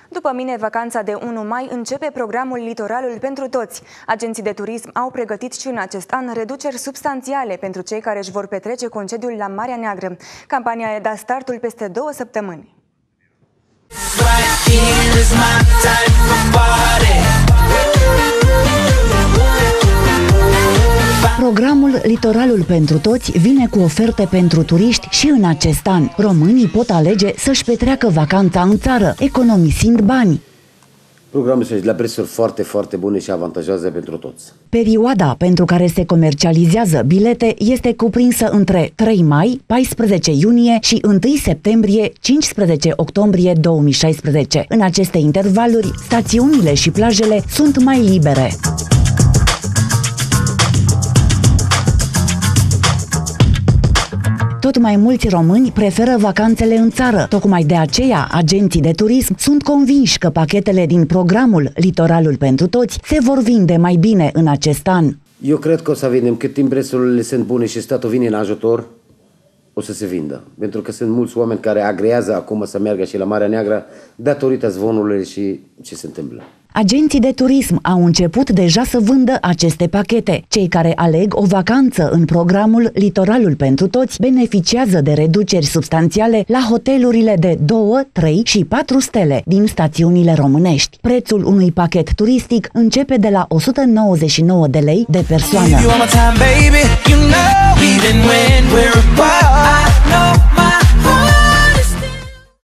După mine, vacanța de 1 mai începe programul Litoralul pentru toți. Agenții de turism au pregătit și în acest an reduceri substanțiale pentru cei care își vor petrece concediul la Marea Neagră. Campania a dat startul peste 2 săptămâni. Programul Litoralul pentru toți vine cu oferte pentru turiști și în acest an. Românii pot alege să-și petreacă vacanța în țară, economisind bani. Programul este la prețuri foarte, foarte bune și avantajoase pentru toți. Perioada pentru care se comercializează bilete este cuprinsă între 3 mai, 14 iunie și 1 septembrie, 15 octombrie 2016. În aceste intervaluri, stațiunile și plajele sunt mai libere. Tot mai mulți români preferă vacanțele în țară. Tocmai de aceea, agenții de turism sunt convinși că pachetele din programul Litoralul pentru toți se vor vinde mai bine în acest an. Eu cred că o să vindem. Cât timp prețurile sunt bune și statul vine în ajutor, o să se vindă. Pentru că sunt mulți oameni care agrează acum să meargă și la Marea Neagră datorită zvonurilor și ce se întâmplă. Agenții de turism au început deja să vândă aceste pachete. Cei care aleg o vacanță în programul Litoralul pentru toți beneficiază de reduceri substanțiale la hotelurile de 2, 3 și 4 stele din stațiunile românești. Prețul unui pachet turistic începe de la 199 de lei de persoană.